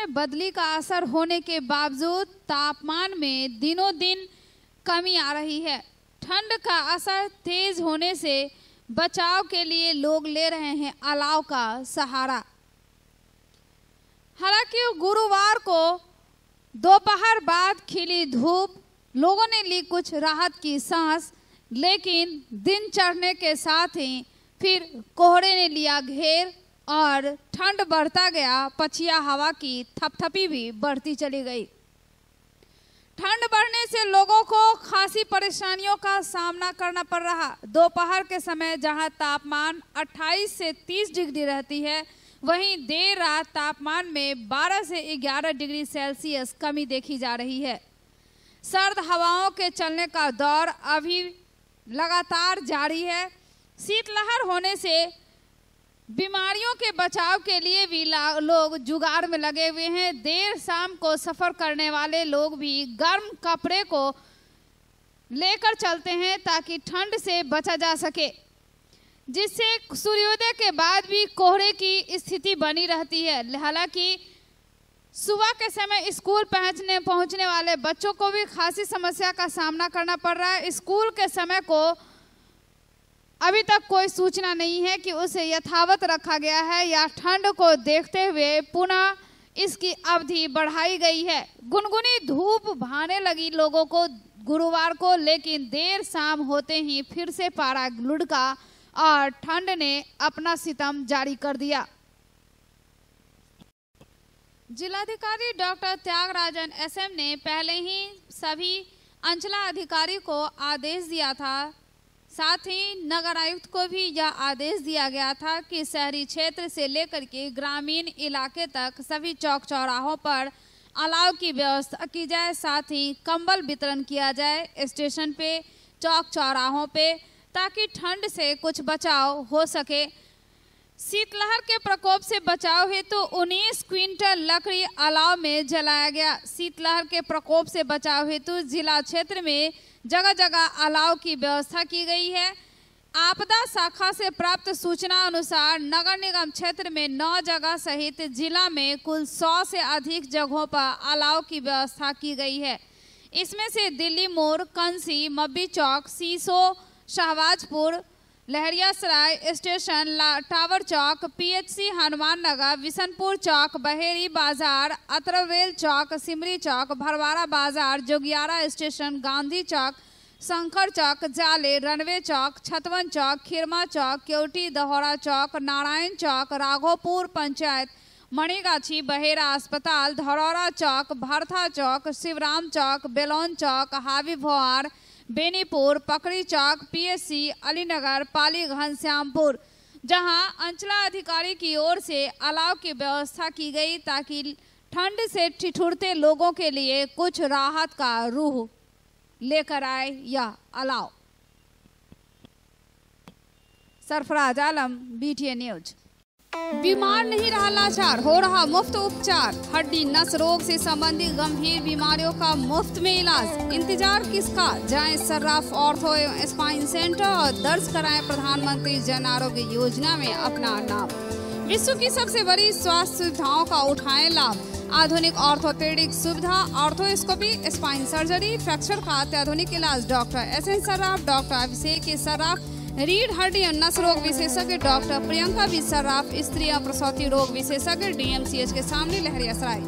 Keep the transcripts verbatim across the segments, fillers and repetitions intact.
में बदली का असर होने के बावजूद तापमान में दिनों दिन कमी आ रही है। ठंड का असर तेज होने से बचाव के लिए लोग ले रहे हैं अलाव का सहारा। हालांकि गुरुवार को दोपहर बाद खिली धूप लोगों ने ली कुछ राहत की सांस, लेकिन दिन चढ़ने के साथ ही फिर कोहरे ने लिया घेर और ठंड बढ़ता गया। पछिया हवा की थपथपी भी बढ़ती चली गई। ठंड बढ़ने से लोगों को खासी परेशानियों का सामना करना पड़ रहा। दोपहर के समय जहां तापमान अट्ठाईस से तीस डिग्री रहती है, वहीं देर रात तापमान में बारह से ग्यारह डिग्री सेल्सियस कमी देखी जा रही है। सर्द हवाओं के चलने का दौर अभी लगातार जारी है। शीतलहर होने से बीमारियों के बचाव के लिए भी लोग जुगाड़ में लगे हुए हैं। देर शाम को सफर करने वाले लोग भी गर्म कपड़े को लेकर चलते हैं ताकि ठंड से बचा जा सके, जिससे सूर्योदय के बाद भी कोहरे की स्थिति बनी रहती है। हालांकि सुबह के समय स्कूल पहुंचने पहुंचने वाले बच्चों को भी खासी समस्या का सामना करना पड़ रहा है। स्कूल के समय को अभी तक कोई सूचना नहीं है कि उसे यथावत रखा गया है या ठंड को देखते हुए पुनः इसकी अवधि बढ़ाई गई है। गुनगुनी धूप भाने लगी लोगों को गुरुवार को, लेकिन देर शाम होते ही फिर से पारा लुढ़का और ठंड ने अपना सितम जारी कर दिया। जिलाधिकारी डॉक्टर त्यागराजन एसएम ने पहले ही सभी अंचलाधिकारी को आदेश दिया था, साथ ही नगर आयुक्त को भी यह आदेश दिया गया था कि शहरी क्षेत्र से लेकर के ग्रामीण इलाके तक सभी चौक चौराहों पर अलाव की व्यवस्था की जाए। साथ ही कंबल वितरण किया जाए स्टेशन पे, चौक चौराहों पे, ताकि ठंड से कुछ बचाव हो सके। शीतलहर के प्रकोप से बचाव हेतु तो उन्नीस क्विंटल लकड़ी अलाव में जलाया गया। शीतलहर के प्रकोप से बचाव हेतु तो जिला क्षेत्र में जगह जगह अलाव की व्यवस्था की गई है। आपदा शाखा से प्राप्त सूचना अनुसार नगर निगम क्षेत्र में नौ जगह सहित जिला में कुल सौ से अधिक जगहों पर अलाव की व्यवस्था की गई है। इसमें से दिल्ली मोड़, कंसी, मब्बी चौक, सीसो, शाहबाजपुर, लहरियासराय स्टेशन, टावर चौक, पीएचसी हनुमान नगर, बिशनपुर चौक, बहेरी बाजार, अतरवेल चौक, सिमरी चौक, भरवारा बाजार, जोगियारा स्टेशन, गांधी चौक, शंकर चौक, जाले, रनवे चौक, छतवन चौक, खिरमा चौक, केवटी दहोरा चौक, नारायण चौक, राघोपुर पंचायत, मणिगाछी, बहेरा अस्पताल, धरौरा चौक, भरथा चौक, शिवराम चौक, बेलोन चौक, हावी भोआर, बेनीपुर, पकड़ी चौक, पीएससी, अलीनगर, पाली, घनश्यामपुर, जहां अंचलाधिकारी की ओर से अलाव की व्यवस्था की गई ताकि ठंड से ठिठुरते लोगों के लिए कुछ राहत का रूह लेकर आए यह अलाव। Sarfaraz Alam, BTA news. बीमार नहीं रहा लाचार, हो रहा मुफ्त उपचार। हड्डी नस रोग से संबंधित गंभीर बीमारियों का मुफ्त में इलाज। इंतजार किसका, जाएं सर्राफ ऑर्थो एवं स्पाइन सेंटर और दर्ज कराएं प्रधानमंत्री जन आरोग्य योजना में अपना नाम। विश्व की सबसे बड़ी स्वास्थ्य सुविधाओं का उठाएं लाभ। आधुनिक ऑर्थोपेडिक सुविधा, ऑर्थोस्कोपी, स्पाइन सर्जरी, फ्रैक्चर का अत्याधुनिक इलाज। Doctor S N Sarraf, doctor Abhishek Sarraf, रीढ़ हड्डी और नस रोग विशेषज्ञ डॉक्टर प्रियंका बी सर्राफ, स्त्री और प्रसूति रोग विशेषज्ञ, डीएमसीएच के सामने, लहरियासराय।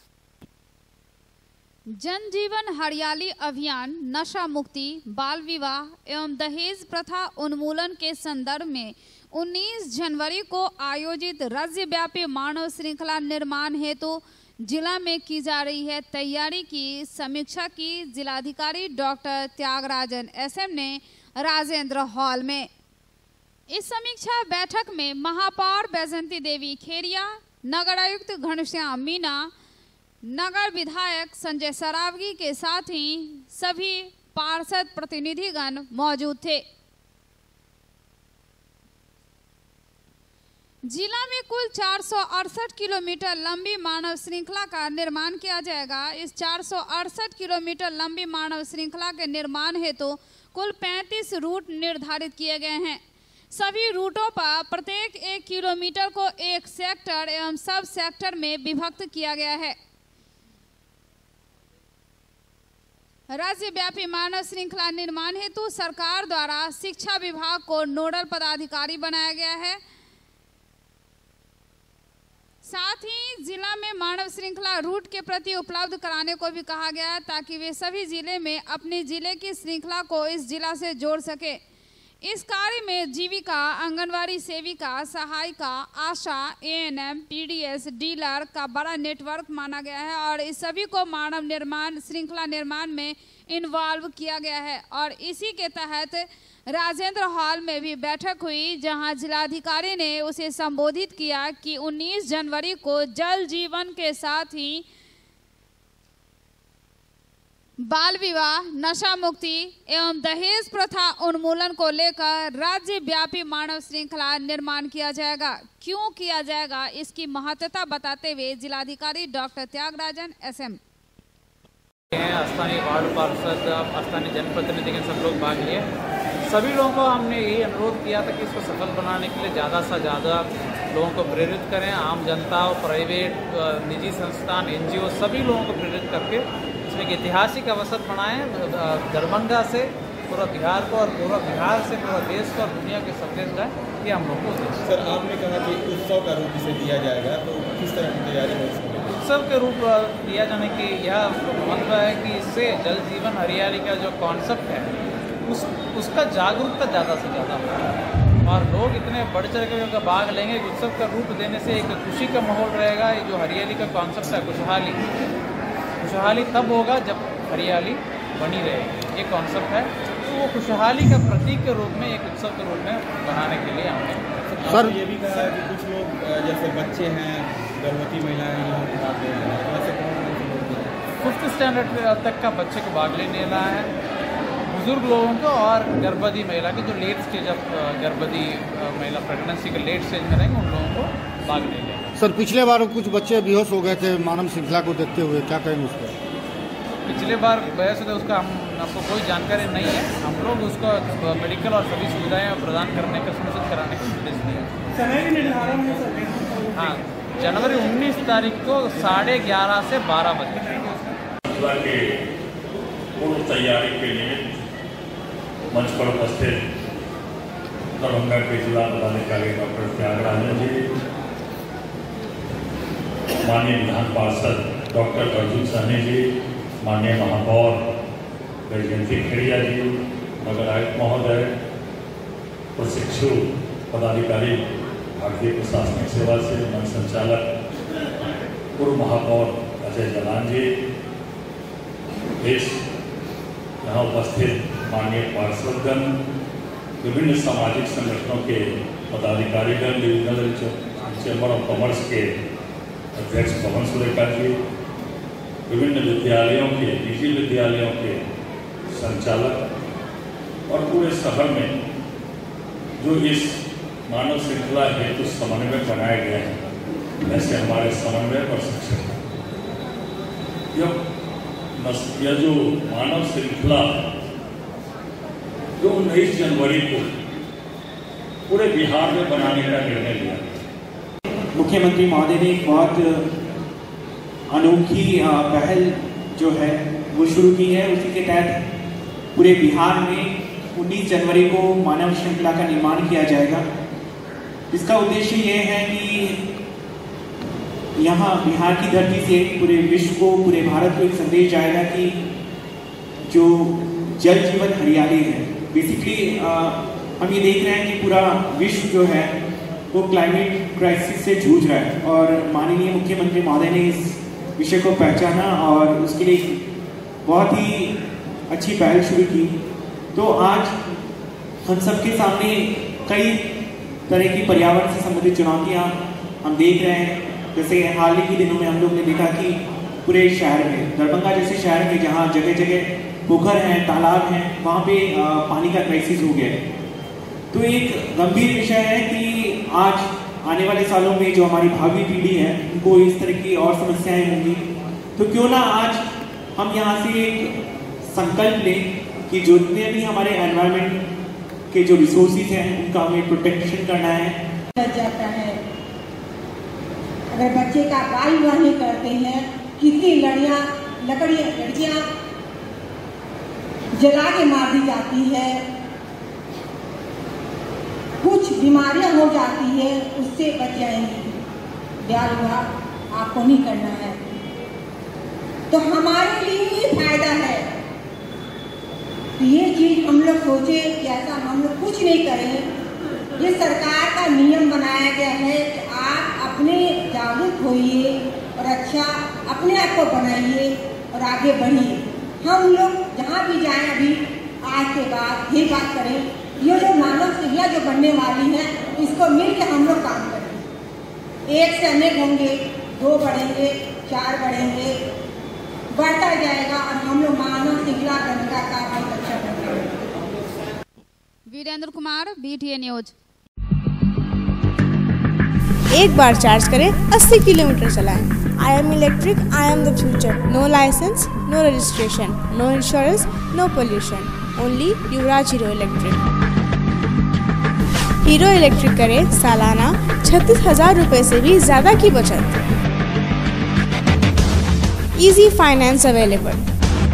जन जीवन हरियाली अभियान, नशा मुक्ति, बाल विवाह एवं दहेज प्रथा उन्मूलन के संदर्भ में उन्नीस जनवरी को आयोजित राज्यव्यापी मानव श्रृंखला निर्माण हेतु जिला में की जा रही है तैयारी की समीक्षा की जिलाधिकारी डॉक्टर त्यागराजन एसएम ने राजेंद्र हॉल में। इस समीक्षा बैठक में महापौर बैजंती देवी खेरिया, नगर आयुक्त घनश्याम मीना, नगर विधायक संजय सरावगी के साथ ही सभी पार्षद प्रतिनिधिगण मौजूद थे। जिला में कुल चार सौ अड़सठ किलोमीटर लंबी मानव श्रृंखला का निर्माण किया जाएगा। इस चार सौ अड़सठ किलोमीटर लंबी मानव श्रृंखला के निर्माण हेतु कुल पैंतीस रूट निर्धारित किए गए हैं। सभी रूटों पर प्रत्येक एक किलोमीटर को एक सेक्टर एवं सब सेक्टर में विभक्त किया गया है। राज्यव्यापी मानव श्रृंखला निर्माण हेतु सरकार द्वारा शिक्षा विभाग को नोडल पदाधिकारी बनाया गया है। साथ ही जिला में मानव श्रृंखला रूट के प्रति उपलब्ध कराने को भी कहा गया है, ताकि वे सभी जिले में अपने जिले की श्रृंखला को इस जिला से जोड़ सके। इस कार्य में जीविका, आंगनवाड़ी सेविका, सहायिका, आशा, एएनएम, पीडीएस, डीलर का बड़ा नेटवर्क माना गया है और इस सभी को मानव निर्माण श्रृंखला निर्माण में इन्वॉल्व किया गया है। और इसी के तहत राजेंद्र हॉल में भी बैठक हुई, जहां जिलाधिकारी ने उसे संबोधित किया कि उन्नीस जनवरी को जल जीवन के साथ ही बाल विवाह, नशा मुक्ति एवं दहेज प्रथा उन्मूलन को लेकर राज्य व्यापी मानव श्रृंखला निर्माण किया जाएगा। क्यों किया जाएगा, इसकी महत्वता बताते हुए जिलाधिकारी डॉक्टर त्यागराजन एसएम स्थानीय वार्ड पार्षद, स्थानीय जनप्रतिनिधि के सब लोग भाग लिए। सभी लोगों को हमने यही अनुरोध किया था कि इसको सफल बनाने के लिए ज़्यादा से ज़्यादा लोगों को प्रेरित करें। आम जनता, प्राइवेट, निजी संस्थान, एनजीओ सभी लोगों को प्रेरित करके इसमें एक ऐतिहासिक अवसर बनाएं। दरभंगा से पूरा बिहार को और पूरा बिहार से पूरा देश को और दुनिया के संदेश जाए, ये हम लोग को। सर, आपने कहा कि उत्सव का रूप इसे दिया जाएगा, तो किस तरह की तैयारी है इसमें? उत्सव के रूप दिया जाने की यह मतलब है कि इससे जल जीवन हरियाली का जो कॉन्सेप्ट है उस उसका जागरूकता ज़्यादा से ज़्यादा होगा और लोग इतने बढ़ चढ़ कर भाग लेंगे। उत्सव का रूप देने से एक खुशी का माहौल रहेगा। ये जो हरियाली का कॉन्सेप्ट है, खुशहाली खुशहाली तब होगा जब हरियाली बनी रहेगी, ये कॉन्सेप्ट है। तो वो खुशहाली का प्रतीक के रूप में एक उत्सव के रूप में बनाने के लिए हमने सर ये भी कहा है कि कुछ लोग जैसे बच्चे हैं, गर्भवती महिलाएं हैं, भाग ले रहे हैं, ऐसे कौन कौन से लोग हैं? फिफ्थ स्टैंडर्ड तक का बच्चे को भाग लेने रहा है, बुजुर्ग लोगों को और गर्भवती महिला की जो लेट स्टेज ऑफ गर्भवती महिला प्रेगनेंसी के लेट स्टेज में रहेंगे उन लोगों को भाग ले लेंगे। सर, पिछले बार कुछ बच्चे बेहोश हो गए थे मानव श्रृंखला को देखते हुए, क्या कहेंगे उस पर? पिछले बार बहस होता उसका हम आपको कोई जानकारी नहीं है। हम लोग उसको मेडिकल और सभी सुविधाएं प्रदान करने का सुनिश्चित कराने का निर्देश दिया। समय भी निर्धारण है सर? हाँ, जनवरी उन्नीस तारीख को साढ़े ग्यारह से बारह बजे के पूर्व तैयारी के लिए मंच पर उपस्थित दरभंगा के जिला पदाधिकारी डॉक्टर त्यागराजन जी, माननीय विधान पार्षद डॉक्टर अर्जुन सहनी जी, माननीय महापौर वैजयंती खेड़िया जी, नगर आयुक्त महोदय, प्रशिक्षु पदाधिकारी भारतीय प्रशासनिक सेवा से मंच संचालक पूर्व महापौर अजय जलान जी, इस यहाँ उपस्थित माननीय पार्षदगण, विभिन्न सामाजिक संगठनों के पदाधिकारीगण, डिविजनल चैम्बर ऑफ कॉमर्स के अध्यक्ष पवन सुरेखा जी, विभिन्न विद्यालयों के, निजी विद्यालयों के संचालक और पूरे शहर में जो इस मानव श्रृंखला हेतु समन्वय बनाए गए हैं, ऐसे हमारे समन्वय और शिक्षक यह जो मानव श्रृंखला जो उन्नीस जनवरी को पूरे बिहार में बनाने का निर्णय लिया। मुख्यमंत्री महोदय ने एक बहुत अनोखी पहल जो है वो शुरू की है। उसी के तहत पूरे बिहार में उन्नीस जनवरी को मानव श्रृंखला का निर्माण किया जाएगा। इसका उद्देश्य ये है कि यहाँ बिहार की धरती से पूरे विश्व को, पूरे भारत को एक संदेश जाएगा कि जो जल जीवन हरियाली है। बेसिकली हम ये देख रहे हैं कि पूरा विश्व जो है वो क्लाइमेट क्राइसिस से जूझ रहा है और माननीय मुख्यमंत्री महोदय ने इस विषय को पहचाना और उसके लिए बहुत ही अच्छी पहल शुरू की। तो आज हम सबके सामने कई तरह की पर्यावरण से संबंधित चुनौतियां हम देख रहे हैं। जैसे हाल ही के दिनों में हम लोग ने देखा कि पूरे शहर में, दरभंगा जैसे शहर में जहां जगह जगह पोखर हैं, तालाब हैं, वहाँ पे आ, पानी का क्राइसिस हो गया है। तो एक गंभीर विषय है कि आज आने वाले सालों में जो हमारी भावी पीढ़ी है उनको इस तरह की और समस्याएं होंगी। तो क्यों ना आज हम यहाँ से एक संकल्प लें कि जो जितने भी हमारे एनवायरनमेंट के जो रिसोर्सेज हैं उनका हमें प्रोटेक्शन करना है। जाता है अगर बच्चे का बाल विवाह नहीं करते हैं, कितनी लड़ियाँ लकड़ियाँ लड़कियाँ जला के मार दी जाती है, कुछ बीमारियां हो जाती है, उससे बच जाएंगी। बाल विवाह आपको नहीं करना है, तो हमारे लिए ही फायदा है। तो ये चीज हम लोग सोचे कि ऐसा हम लोग कुछ नहीं करें। ये सरकार का नियम बनाया गया है कि आप अपने जागरूक होइए और अच्छा अपने आप को बनाइए और आगे बढ़िए। हम लोग जहाँ भी जाएं अभी आज के बाद ये बात करें, ये जो मानव श्रृंखला जो बनने वाली है इसको मिल के हम लोग काम करें। एक से अनेक होंगे, दो बढ़ेंगे, चार बढ़ेंगे, बढ़ता जाएगा और हम लोग मानव श्रृंखला बनने का बहुत अच्छा करेंगे। Virendra Kumar, BTA news. एक बार चार्ज करें, अस्सी किलोमीटर चलाएं। I am electric, I am the future. No licence, no registration, no insurance, no pollution. Only Yuvraj Hero Electric. Hero Electric करें सालाना छत्तीस हजार रुपये से भी ज़्यादा की बचत। Easy finance available.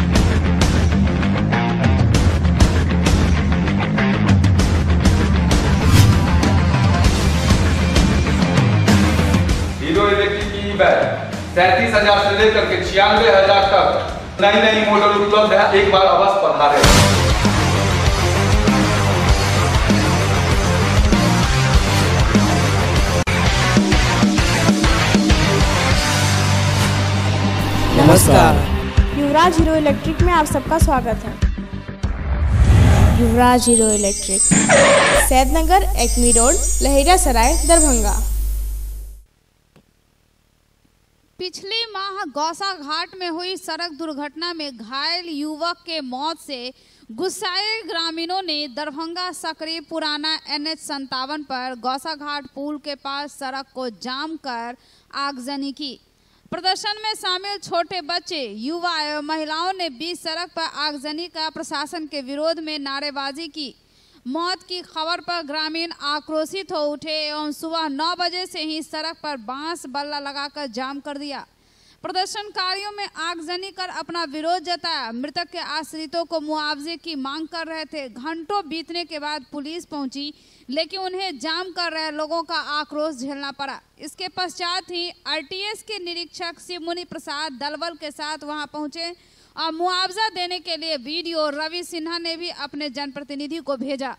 Hero Electric की बैग सैंतीस हजार से लेकर के छियानवे हजार तक नई नई मॉडल उपलब्ध है। एक बार अवश्य पधारें। नमस्कार, युवराज हीरो इलेक्ट्रिक में आप सबका स्वागत है। Yuvraj Hero Electric, Saidnagar, Acme road, Laheria Sarai, Darbhanga. पिछले माह गौसा घाट में हुई सड़क दुर्घटना में घायल युवक के मौत से गुस्साए ग्रामीणों ने दरभंगा सकरी पुराना एन एच संतावन पर गौसा घाट पुल के पास सड़क को जाम कर आगजनी की। प्रदर्शन में शामिल छोटे बच्चे, युवा एवं महिलाओं ने बीच सड़क पर आगजनी का प्रशासन के विरोध में नारेबाजी की। मौत की खबर पर ग्रामीण आक्रोशित हो उठे एवं सुबह नौ बजे से ही सड़क पर बांस बल्ला लगाकर जाम कर दिया। प्रदर्शनकारियों में आगजनी कर अपना विरोध जताया। मृतक के आश्रितों को मुआवजे की मांग कर रहे थे। घंटों बीतने के बाद पुलिस पहुंची, लेकिन उन्हें जाम कर रहे लोगों का आक्रोश झेलना पड़ा। इसके पश्चात ही आरटीएस के निरीक्षक शिवमुनि प्रसाद दलबल के साथ वहां पहुंचे और मुआवजा देने के लिए वीडियो रवि सिन्हा ने भी अपने जनप्रतिनिधि को भेजा,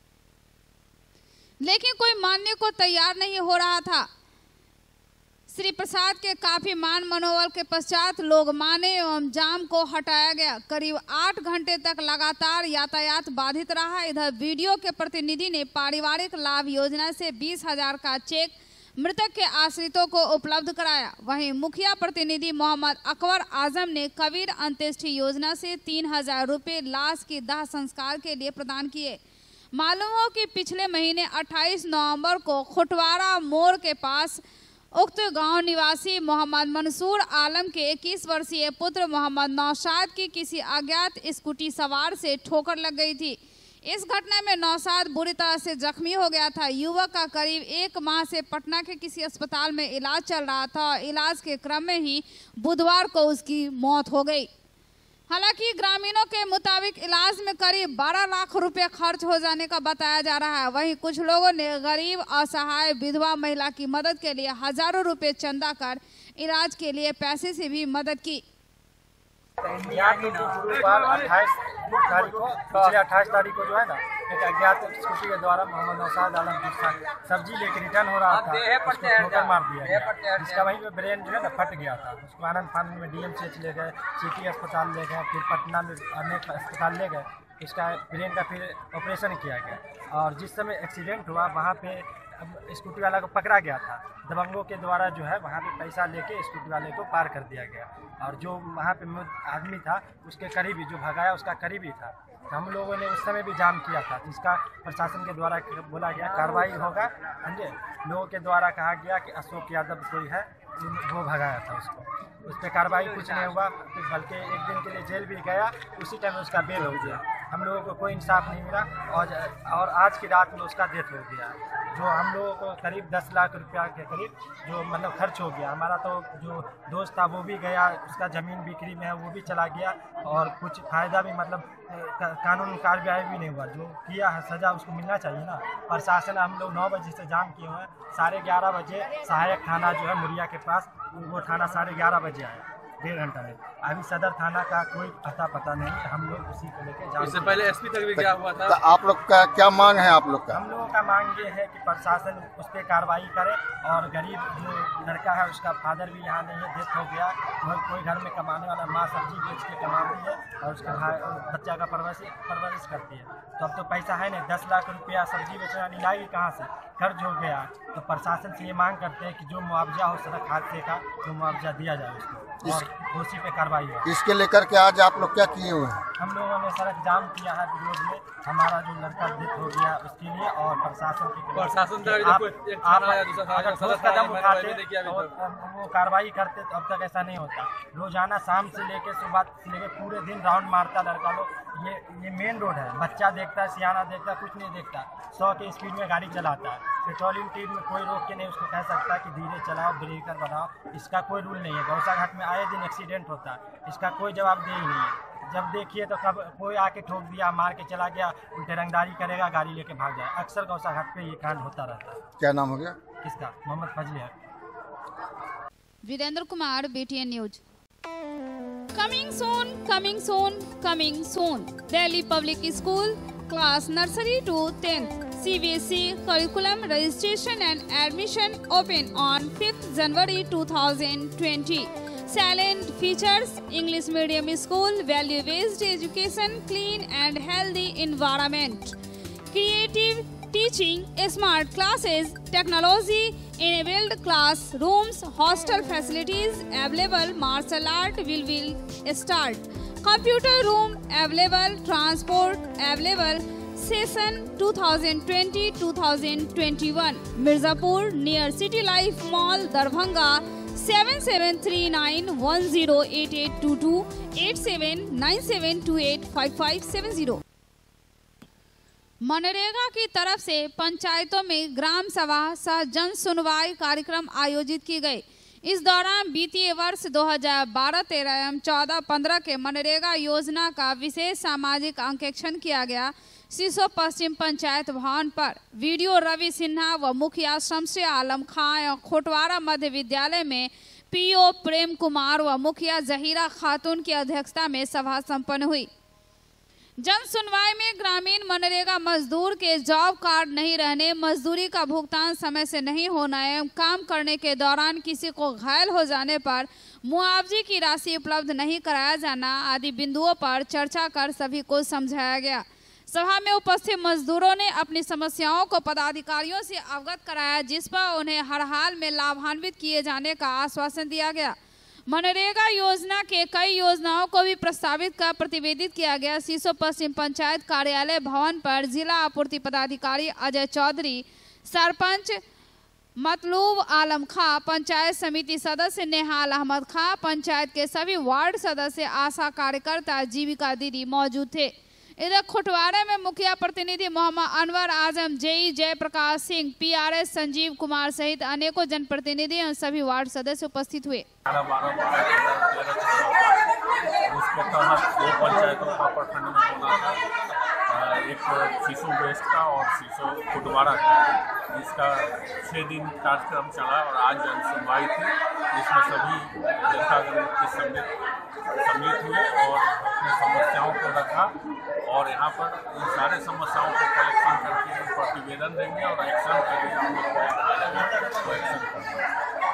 लेकिन कोई मानने को तैयार नहीं हो रहा था। श्री प्रसाद के काफी मान मनोबल के पश्चात लोग माने एवं जाम को हटाया गया। करीब आठ घंटे तक लगातार यातायात बाधित रहा। इधर वीडियो के प्रतिनिधि ने पारिवारिक लाभ योजना से बीस हजार का चेक मृतक के आश्रितों को उपलब्ध कराया। वहीं मुखिया प्रतिनिधि मोहम्मद अकबर आजम ने कबीर अंत्येष्टि योजना से तीन हजार रुपये लाश की दाह संस्कार के लिए प्रदान किए। मालूम हो कि पिछले महीने अट्ठाईस नवंबर को खुटवारा मोड़ के पास उक्त गांव निवासी मोहम्मद मंसूर आलम के इक्कीस वर्षीय पुत्र मोहम्मद नौशाद की किसी अज्ञात स्कूटी सवार से ठोकर लग गई थी। इस घटना में नौशाद बुरी तरह से जख्मी हो गया था। युवक का करीब एक माह से पटना के किसी अस्पताल में इलाज चल रहा था और इलाज के क्रम में ही बुधवार को उसकी मौत हो गई। हालांकि ग्रामीणों के मुताबिक इलाज में करीब बारह लाख रुपए खर्च हो जाने का बताया जा रहा है। वहीं कुछ लोगों ने गरीब असहाय विधवा महिला की मदद के लिए हजारों रुपए चंदा कर इलाज के लिए पैसे से भी मदद की। यहाँ के गुरुवार अट्ठाईस तारीख को पिछले अट्ठाईस तारीख को जो है ना एक अज्ञात स्कूटी के द्वारा मोहम्मद नौशाद आलम सब्जी लेके रिटर्न हो रहा था, उसको ठोकर मार दिया गया, जिसका वहीं पे ब्रेन जो है ना फट गया था। उसको आनंद फानंद में डीएमसीएच ले गए, सिटी अस्पताल ले गए, फिर पटना में अनेक अस्पताल ले गए। इसका ब्रेन का फिर ऑपरेशन किया गया और जिस समय एक्सीडेंट हुआ वहाँ पे स्कूटी वाला को पकड़ा गया था। दबंगों के द्वारा जो है वहाँ पे पैसा लेके स्कूटी वाले को पार कर दिया गया और जो वहाँ पे आदमी था उसके करीबी जो भगाया उसका करीबी था। तो हम लोगों ने उस समय भी जाम किया था, जिसका प्रशासन के द्वारा बोला गया कार्रवाई होगा। समझे, लोगों के द्वारा कहा गया कि अशोक यादव कोई है वो भगाया था उसको, उस पर कार्रवाई कुछ नहीं हुआ, बल्कि एक दिन के लिए जेल भी गया, उसी टाइम उसका बेल हो गया। हम लोगों को कोई इंसाफ नहीं मिला और और आज की रात में उसका डेथ हो गया। जो हम लोगों को करीब दस लाख रुपया के करीब जो मतलब खर्च हो गया। हमारा तो जो दोस्त था वो भी गया, उसका ज़मीन बिक्री में है वो भी चला गया और कुछ फ़ायदा भी मतलब कानून कार्रवाई भी नहीं हुआ। जो किया है सज़ा उसको मिलना चाहिए ना। प्रशासन हम लोग नौ बजे से जाम किए हुए हैं, साढ़े ग्यारह बजे सहायक थाना जो है मुरिया के पास, वो थाना साढ़े ग्यारह बजे आया, डेढ़ घंटा में। अभी सदर थाना का कोई अता पता नहीं, हम लोग उसी को लेकर इससे पहले एसपी तक भी गया हुआ था। तो आप लोग का क्या मांग है आप लोग का? हम लोगों का मांग ये है कि प्रशासन उस पर कार्रवाई करे और गरीब जो लड़का है उसका फादर भी यहाँ नहीं है, डेथ हो गया। वो कोई घर में कमाने वाला, माँ सब्जी बेच के कमाती है और उसका भाई बच्चा का परवरिश परवरिश करती है। तो अब तो पैसा है नहीं, दस लाख रुपया सब्जी बेचने वाली लाएगी कहाँ से? कर्ज हो गया। तो प्रशासन से ये मांग करते हैं कि जो मुआवजा हो सड़क हादसे का वो मुआवजा दिया जाए उसको और दोषी पे कार्रवाई हो। इसके लेकर के आज आप लोग क्या किए हुए हैं? हम लोगों ने सड़क जाम किया है विरोध में, हमारा जो लड़का डेथ हो गया उसके लिए और प्रशासन के प्रशासन आप अगर ठोस कदम उठाते तो वो कार्रवाई करते तो अब तक ऐसा नहीं होता। रोजाना शाम से लेके सुबह से लेके पूरे दिन राउंड मारता लड़का लोग। ये ये मेन रोड है, बच्चा देखता है, सियाना देखता है, कुछ नहीं देखता। सौ के स्पीड में गाड़ी चलाता है। पेट्रोलिंग टीम में कोई रोक के नहीं उसको कह सकता कि धीरे चलाओ, ब्रेकर बनाओ, इसका कोई रूल नहीं है। गौसा घाट में आए दिन एक्सीडेंट होता है, इसका कोई जवाबदेही नहीं है। जब देखिए तो कब कोई आके ठोक दिया, मार के चला गया, उल्टे रंगदारी करेगा, गाड़ी लेके भाग जाए। अक्सर गौसा घाट पे ये कांड होता रहता है। क्या नाम हो गया किसका? मोहम्मद फजली है। Virendra Kumar, BTN news. Coming soon coming soon coming soon Delhi public school class nursery to tenth C B S E curriculum registration and admission open on fifth January two thousand twenty. Salient features: English medium school, value-based education, clean and healthy environment, creative teaching, smart classes, technology-enabled classrooms, hostel facilities available, martial art will will start, computer room available, transport available. Session twenty twenty to twenty twenty-one. Mirzapur near City Life Mall, Darbhanga. seven seven three nine one zero eight eight two two eight seven nine seven two eight five five seven zero. MNREGA की तरफ से पंचायतों में ग्राम सभा सह जन सुनवाई कार्यक्रम आयोजित की गई। इस दौरान वित्तीय वर्ष दो हज़ार बारह तेरह एवं चौदह पंद्रह के मनरेगा योजना का विशेष सामाजिक अंकेक्षण किया गया। सीसो पश्चिम पंचायत भवन पर वीडियो रवि सिन्हा व मुखिया शमशे आलम खां एवं खोटवाड़ा मध्य विद्यालय में पीओ प्रेम कुमार व मुखिया जहीरा खातून की अध्यक्षता में सभा संपन्न हुई। जन सुनवाई में ग्रामीण मनरेगा मजदूर के जॉब कार्ड नहीं रहने, मजदूरी का भुगतान समय से नहीं होना एवं काम करने के दौरान किसी को घायल हो जाने पर मुआवजे की राशि उपलब्ध नहीं कराया जाना आदि बिंदुओं पर चर्चा कर सभी को समझाया गया। सभा में उपस्थित मजदूरों ने अपनी समस्याओं को पदाधिकारियों से अवगत कराया, जिस पर उन्हें हर हाल में लाभान्वित किए जाने का आश्वासन दिया गया। मनरेगा योजना के कई योजनाओं को भी प्रस्तावित कर प्रतिवेदित किया गया। सीसो पश्चिम पंचायत कार्यालय भवन पर जिला आपूर्ति पदाधिकारी अजय चौधरी, सरपंच मतलूब आलम खां, पंचायत समिति सदस्य नेहाल अहमद खां, पंचायत के सभी वार्ड सदस्य, आशा कार्यकर्ता, जीविका दीदी मौजूद थे। इधर खुटवाड़े में मुखिया प्रतिनिधि मोहम्मद अनवर आजम, जेई जयप्रकाश सिंह, पीआरएस संजीव कुमार सहित अनेकों जनप्रतिनिधि और सभी वार्ड सदस्य उपस्थित हुए। उसके तहत दो पंचायतों का प्रखंड में होना था, एक सीसो वेस्ट का और सीसो खुटवाड़ा का। इसका छः दिन कार्यक्रम चला और आज जन सुनवाई थी, जिसमें सभी जनतागण के सम्मिलित सम्मिलित हुए और अपने समस्याओं को रखा और यहाँ पर इन सारे समस्याओं को कलेक्शन करके प्रतिवेदन देंगे और एक्शन करेंगे। हम लोग को एक्शन करेंगे।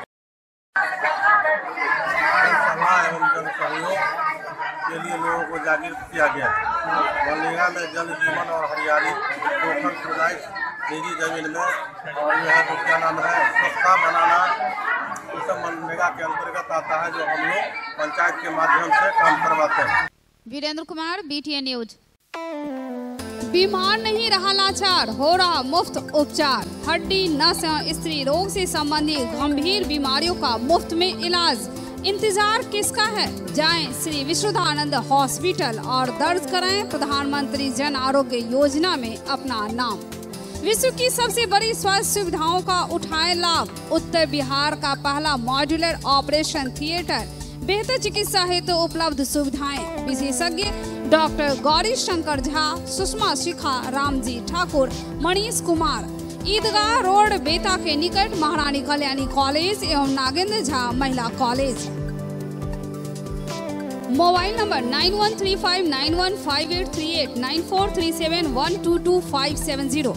सभा एवं जन सहयोग के लिए लोगों को जागरूक किया गया। मनरेगा में जल जीवन और हरियाली, पोखर खुदाई निजी जमीन में और यह तो क्या नाम है स्वच्छता बनाना, ये सब मनरेगा के अंतर्गत आता है, जो हम लोग पंचायत के माध्यम से काम करवाते हैं। Virendra Kumar, BTN news. बीमार नहीं रहा लाचार, हो रहा मुफ्त उपचार। हड्डी, नस एवं स्त्री रोग से संबंधित गंभीर बीमारियों का मुफ्त में इलाज। इंतजार किसका है? जाएं श्री विशुद्धानंद हॉस्पिटल और दर्ज कराएं प्रधानमंत्री जन आरोग्य योजना में अपना नाम। विश्व की सबसे बड़ी स्वास्थ्य सुविधाओं का उठाएं लाभ। उत्तर बिहार का पहला मॉड्यूलर ऑपरेशन थिएटर, बेहतर चिकित्सा हेतु तो उपलब्ध सुविधाएं। विशेषज्ञ डॉक्टर गौरी शंकर झा, सुषमा शिखा, रामजी ठाकुर, मनीष कुमार। ईदगाह रोड बेता के निकट महारानी कल्याणी कॉलेज एवं नागेंद्र झा महिला college. Mobile number nine one three five nine one five eight three eight, nine four three seven one two two five seven zero.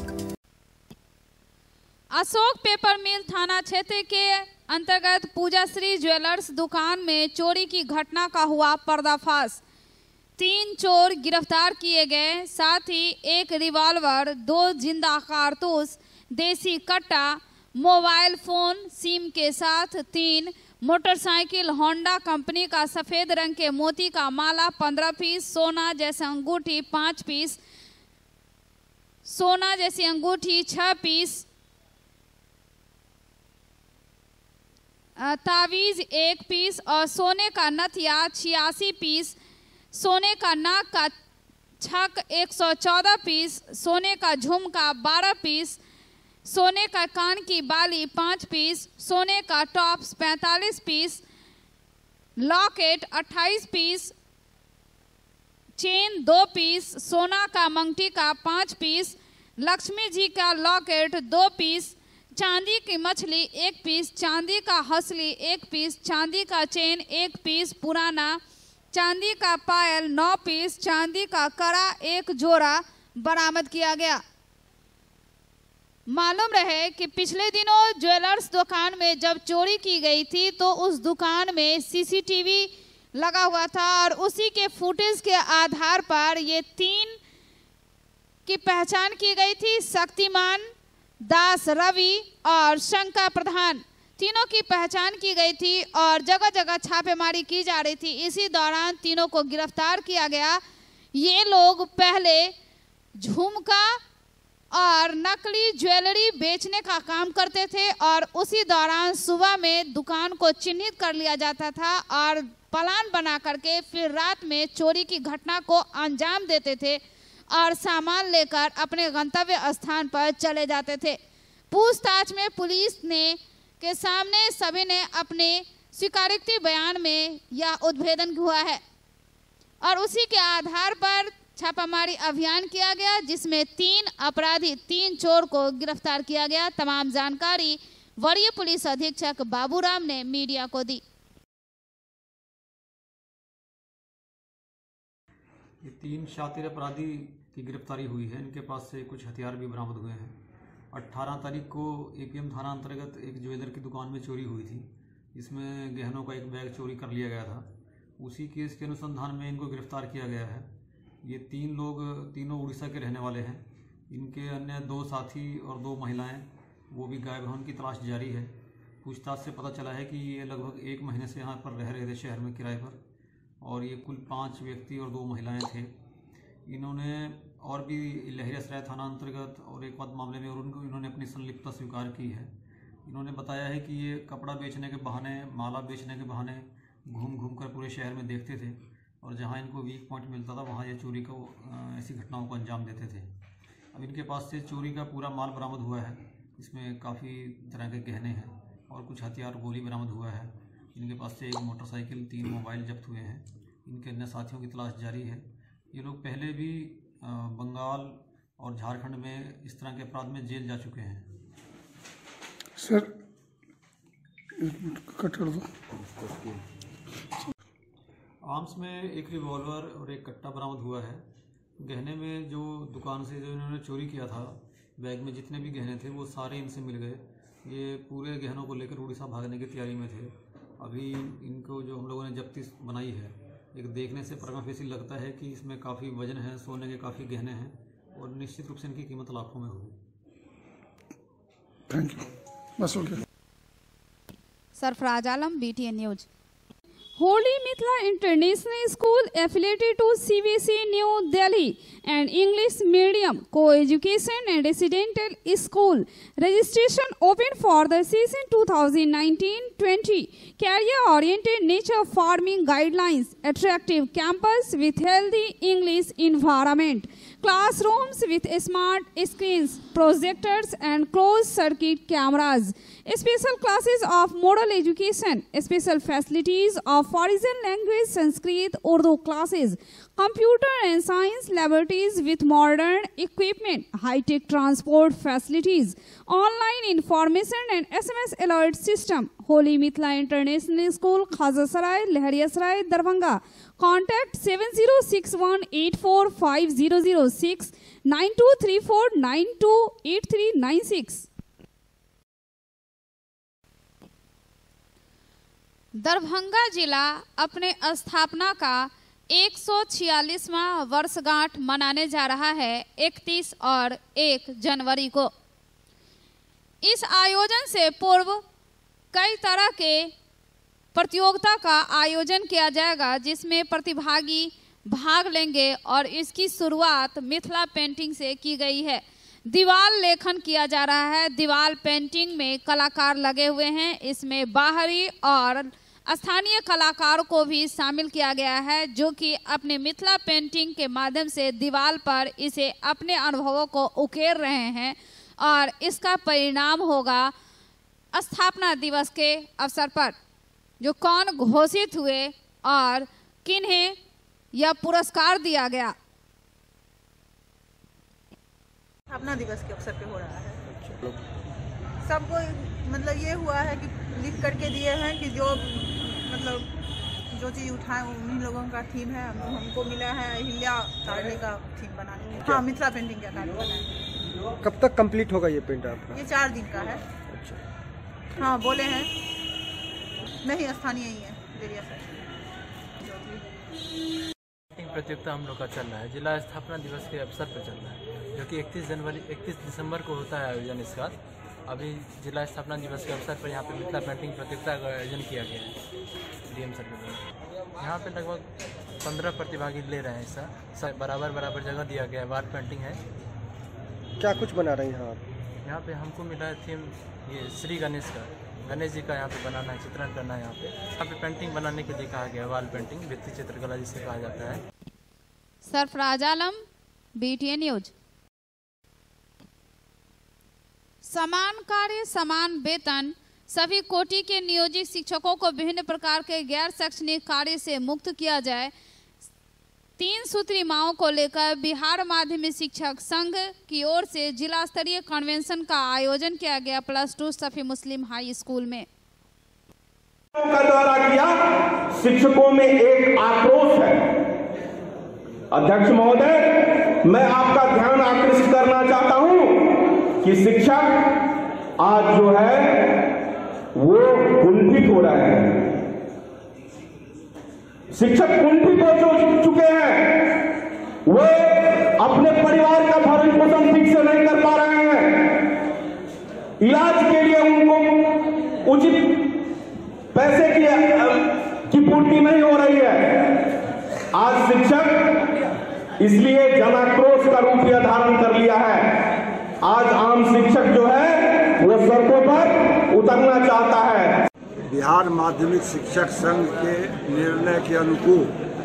Ashok paper mill थाना क्षेत्र के अंतर्गत पूजाश्री ज्वेलर्स दुकान में चोरी की घटना का हुआ पर्दाफाश। तीन चोर गिरफ्तार किए गए, साथ ही एक रिवॉल्वर, दो जिंदा कारतूस, देसी कट्टा, मोबाइल फोन सिम के साथ तीन मोटरसाइकिल होंडा कंपनी का सफेद रंग के मोती का माला पंद्रह पीस, सोना जैसे अंगूठी पाँच पीस, सोना जैसी अंगूठी छह पीस, तावीज एक पीस और सोने का नथिया छियासी पीस, सोने का नाक का छक एक सौ चौदह पीस, सोने का झुमका बारह पीस, सोने का कान की बाली पाँच पीस, सोने का टॉप्स पैंतालीस पीस, लॉकेट अट्ठाईस पीस, चेन दो पीस, सोना का मंगटी का पाँच पीस, लक्ष्मी जी का लॉकेट दो पीस, चांदी की मछली एक पीस, चांदी का हंसली एक पीस, चांदी का चेन एक पीस पुराना, चांदी का पायल नौ पीस, चांदी का कड़ा एक जोड़ा बरामद किया गया। मालूम रहे कि पिछले दिनों ज्वेलर्स दुकान में जब चोरी की गई थी तो उस दुकान में सीसीटीवी लगा हुआ था और उसी के फुटेज के आधार पर ये तीन की पहचान की गई थी। शक्तिमान, दास रवि और शंका प्रधान, तीनों की पहचान की गई थी और जगह जगह छापेमारी की जा रही थी। इसी दौरान तीनों को गिरफ्तार किया गया। ये लोग पहले झुमका और नकली ज्वेलरी बेचने का काम करते थे और उसी दौरान सुबह में दुकान को चिन्हित कर लिया जाता था और प्लान बना करके फिर रात में चोरी की घटना को अंजाम देते थे और सामान लेकर अपने गंतव्य स्थान पर चले जाते थे। पूछताछ में पुलिस ने के सामने सभी ने अपने स्वीकारोक्ति बयान में यह उद्भेदन हुआ है और उसी के आधार पर छापामारी अभियान किया गया जिसमें तीन अपराधी, तीन चोर को गिरफ्तार किया गया। तमाम जानकारी वरीय पुलिस अधीक्षक बाबूराम ने मीडिया को दी। ये तीन शातिर अपराधी की गिरफ्तारी हुई है। इनके पास से कुछ हथियार भी बरामद हुए हैं। अट्ठारह तारीख को एपीएम थाना अंतर्गत एक ज्वेलर की दुकान में चोरी हुई थी। इसमें गहनों का एक बैग चोरी कर लिया गया था। उसी केस के अनुसंधान में इनको गिरफ्तार किया गया है। ये तीन लोग तीनों उड़ीसा के रहने वाले हैं। इनके अन्य दो साथी और दो महिलाएं वो भी गायब हैं, उनकी तलाश जारी है। पूछताछ से पता चला है कि ये लगभग एक महीने से यहाँ पर रह रहे थे शहर में किराए पर और ये कुल पाँच व्यक्ति और दो महिलाएं थे। इन्होंने और भी लहरियासराय थाना अंतर्गत और एक बात मामले में और उनको इन्होंने अपनी संलिप्तता स्वीकार की है। इन्होंने बताया है कि ये कपड़ा बेचने के बहाने, माला बेचने के बहाने घूम घूम कर पूरे शहर में देखते थे और जहां इनको वीक पॉइंट मिलता था वहां ये चोरी को ऐसी घटनाओं को अंजाम देते थे। अब इनके पास से चोरी का पूरा माल बरामद हुआ है। इसमें काफ़ी तरह के गहने हैं और कुछ हथियार, गोली बरामद हुआ है। इनके पास से एक मोटरसाइकिल, तीन मोबाइल जब्त हुए हैं। इनके अन्य साथियों की तलाश जारी है। ये लोग पहले भी बंगाल और झारखंड में इस तरह के अपराध में जेल जा चुके हैं। सर एक मिनट कट कर दो। आर्म्स में एक रिवॉल्वर और एक कट्टा बरामद हुआ है। गहने में जो दुकान से जो इन्होंने चोरी किया था, बैग में जितने भी गहने थे वो सारे इनसे मिल गए। ये पूरे गहनों को लेकर उड़ीसा भागने की तैयारी में थे। अभी इनको जो हम लोगों ने जब्ती बनाई है, एक देखने से प्रमा फेसी लगता है कि इसमें काफ़ी वजन है, सोने के काफ़ी गहने हैं और निश्चित रूप से इनकी कीमत लाखों में होगी। Thank you. बस हो गया। Sarfaraz Alam, BTN news. Holy Mithila International School affiliated to C B S E New Delhi and English Medium Co-Education and Residential School. Registration open for the season twenty nineteen twenty. Career-oriented nature farming guidelines. Attractive campus with healthy English environment. Classrooms with smart screens, projectors and closed-circuit cameras. Special classes of model education. Special facilities of foreign language, Sanskrit, Urdu classes. Computer and science laboratories with modern equipment. High-tech transport facilities. Online information and S M S alert system. Holy Mithila International School, Khazasaray, Lahariyasaray, Darbhanga. Contact seven zero six one eight four five zero zero six, nine two three four nine two eight three nine six. Darbhanga जिला अपने स्थापना का एक सौ छियालीसवां वर्षगांठ मनाने जा रहा है इकतीस और एक जनवरी को। इस आयोजन से पूर्व कई तरह के प्रतियोगिता का आयोजन किया जाएगा जिसमें प्रतिभागी भाग लेंगे और इसकी शुरुआत मिथिला पेंटिंग से की गई है। दीवार लेखन किया जा रहा है। दीवार पेंटिंग में कलाकार लगे हुए हैं। इसमें बाहरी और स्थानीय कलाकारों को भी शामिल किया गया है जो कि अपने मिथिला पेंटिंग के माध्यम से दीवार पर इसे अपने अनुभवों को उकेर रहे हैं और इसका परिणाम होगा स्थापना दिवस के अवसर पर जो कौन घोषित हुए और किन्हें यह पुरस्कार दिया गया। स्थापना दिवस के अवसर पे हो रहा है। सबको मतलब ये हुआ है कि लिख करके दिए हैं कि जो मतलब जो चीज़ उठाए उन्हीं लोगों का थीम है। हम हमको मिला है अहिल्या तारणी का थीम बनाने में। हाँ, मिथिला पेंटिंग का कार्य बनाए। कब तक कंप्लीट होगा ये पेंट आपका? ये चार दिन का है। अच्छा। हाँ, बोले हैं नहीं, स्थानीय ही है। प्रतियोगिता हम लोग का चल रहा है। जिला स्थापना दिवस के अवसर पर चल रहा है जो कि इकतीस जनवरी इकतीस दिसंबर को होता है आयोजन इसका। अभी जिला स्थापना दिवस के अवसर पर यहाँ पे मिथिला पेंटिंग प्रतियोगिता का आयोजन किया गया है डीएम सर के द्वारा। यहाँ पे लगभग पंद्रह प्रतिभागी ले रहे हैं। ऐसा बराबर बराबर जगह दिया गया है। वाल पेंटिंग है। क्या कुछ बना रहे हैं यहाँ आप? यहाँ पे हमको मिला है थीम ये श्री गणेश का, गणेश जी का यहाँ पे बनाना है, चित्रण करना है। यहाँ पे यहाँ पे पेंटिंग बनाने के लिए कहा गया है। वाल पेंटिंग भित्ति चित्रकला जिसे कहा जाता है। Sarfaraz Alam, BTN news. समान कार्य समान वेतन। सभी कोटि के नियोजित शिक्षकों को विभिन्न प्रकार के गैर शैक्षणिक कार्य से मुक्त किया जाए। तीन सूत्री मांगों को लेकर बिहार माध्यमिक शिक्षक संघ की ओर से जिला स्तरीय कन्वेंशन का आयोजन किया गया plus two Safi Muslim high school में। का द्वारा किया शिक्षकों में एक आक्रोश है। अध्यक्ष महोदय, मैं आपका ध्यान आकृष्ट करना चाहता हूं कि शिक्षक आज जो है वो कुंठित हो रहे हैं। शिक्षक कुंठित हो चुके हैं। वो अपने परिवार का भरण पोषण ठीक से नहीं कर पा रहे हैं। इलाज के लिए उनको उचित पैसे की, की पूर्ति नहीं हो रही है। आज शिक्षक इसलिए जनाक्रोश का रूप यह धारण कर लिया है। आज आम शिक्षक जो है वो सड़कों पर उतरना चाहता है। बिहार माध्यमिक शिक्षक संघ के निर्णय के अनुकूल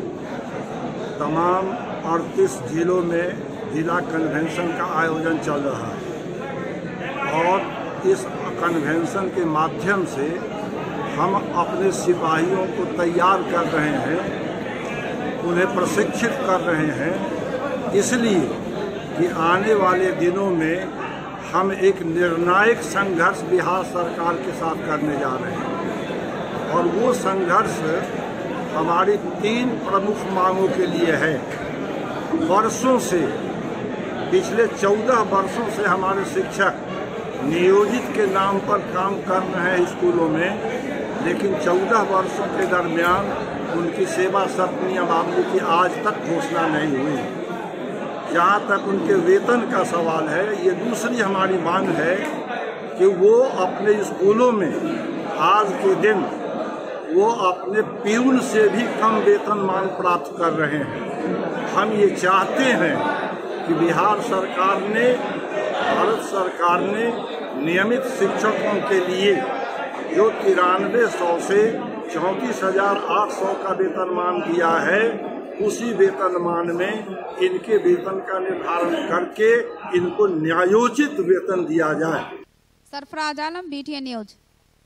तमाम अड़तीस जिलों में जिला कन्वेंशन का आयोजन चल रहा है और इस कन्वेंशन के माध्यम से हम अपने सिपाहियों को तैयार कर रहे हैं, उन्हें प्रशिक्षित कर रहे हैं, इसलिए कि आने वाले दिनों में हम एक निर्णायक संघर्ष बिहार सरकार के साथ करने जा रहे हैं और वो संघर्ष हमारी तीन प्रमुख मांगों के लिए है। वर्षों से, पिछले चौदह वर्षों से हमारे शिक्षक नियोजित के नाम पर काम कर रहे हैं स्कूलों में, लेकिन चौदह वर्षों के दरमियान उनकी सेवा शर्त नियमावली की आज तक घोषणा नहीं हुई। जहाँ तक उनके वेतन का सवाल है, ये दूसरी हमारी मांग है कि वो अपने स्कूलों में आज के दिन वो अपने प्यून से भी कम वेतनमान प्राप्त कर रहे हैं। हम ये चाहते हैं कि बिहार सरकार ने, भारत सरकार ने नियमित शिक्षकों के लिए जो तिरानवे सौ से चौंतीस हजार आठ सौ का वेतनमान दिया है, उसी वेतनमान में इनके वेतन का निर्धारण करके इनको न्यायोचित वेतन दिया जाए। Sarfaraz Alam, BTN news.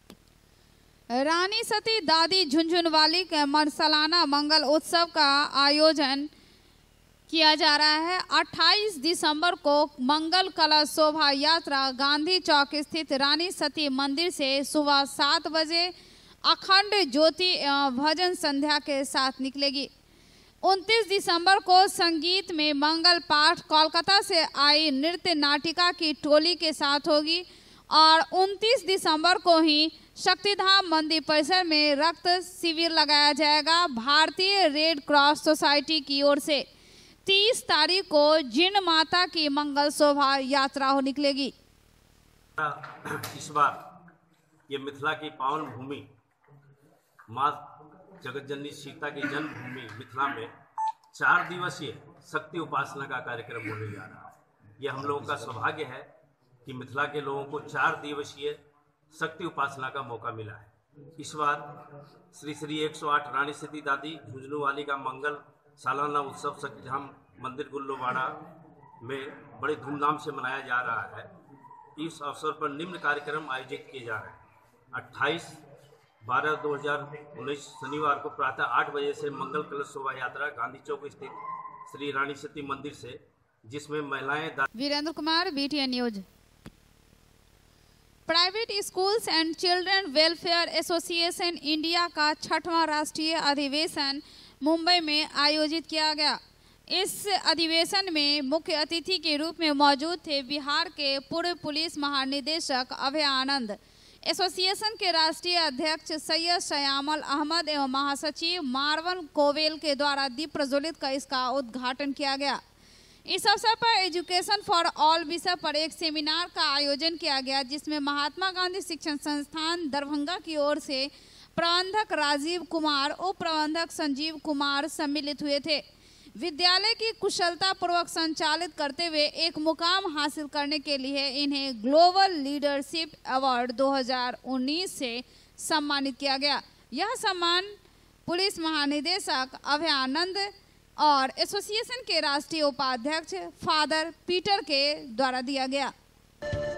रानी सती दादी झुंझुनवाली के सालाना मंगल उत्सव का आयोजन किया जा रहा है। अट्ठाईस दिसंबर को मंगल कलश शोभा यात्रा गांधी चौक स्थित रानी सती मंदिर से सुबह सात बजे अखंड ज्योति एवं भजन संध्या के साथ निकलेगी। उनतीस दिसंबर को संगीत में मंगल पाठ कोलकाता से आई नृत्य नाटिका की टोली के साथ होगी और उनतीस दिसंबर को ही शक्तिधाम मंदिर परिसर में रक्त शिविर लगाया जाएगा। भारतीय रेड क्रॉस सोसाइटी की ओर से तीस तारीख को जिन माता की मंगल शोभा यात्रा हो निकलेगी। इस बार ये मिथिला की पावन भूमि माँ जगतजननी सीता की जन्मभूमि मिथिला में चार दिवसीय शक्ति उपासना का कार्यक्रम होने जा रहा है। ये हम लोगों का सौभाग्य है कि मिथिला के लोगों को चार दिवसीय शक्ति उपासना का मौका मिला है। इस बार श्री श्री एक सौ आठ रानी सती दादी झुंझुनवाली का मंगल सालाना उत्सव शक्तिधाम मंदिर गुल्लोवाड़ा में बड़े धूमधाम से मनाया जा रहा है। इस अवसर पर निम्न कार्यक्रम आयोजित किए जा रहे हैं। अट्ठाईस बारह दो हजार उन्नीस शनिवार को प्रातः आठ बजे से मंगल कलश शोभा यात्रा गांधी चौक स्थित श्री रानी सती मंदिर से, जिसमें महिलाएं। Virendra Kumar, BTN news. Private schools and children welfare association India का छठवां राष्ट्रीय अधिवेशन मुंबई में आयोजित किया गया। इस अधिवेशन में मुख्य अतिथि के रूप में मौजूद थे बिहार के पूर्व पुलिस महानिदेशक अभय आनंद, एसोसिएशन के राष्ट्रीय अध्यक्ष सैयद शयामल अहमद एवं महासचिव मारवन कोवेल के द्वारा दीप प्रज्वलित कर इसका उद्घाटन किया गया। इस अवसर पर एजुकेशन फॉर ऑल विषय पर एक सेमिनार का आयोजन किया गया, जिसमें महात्मा गांधी शिक्षण संस्थान दरभंगा की ओर से प्रबंधक राजीव कुमार, उप प्रबंधक संजीव कुमार सम्मिलित हुए थे। विद्यालय की कुशलता पूर्वक संचालित करते हुए एक मुकाम हासिल करने के लिए इन्हें ग्लोबल लीडरशिप अवार्ड दो हज़ार उन्नीस से सम्मानित किया गया। यह सम्मान पुलिस महानिदेशक अभय आनंद और एसोसिएशन के राष्ट्रीय उपाध्यक्ष फादर पीटर के द्वारा दिया गया।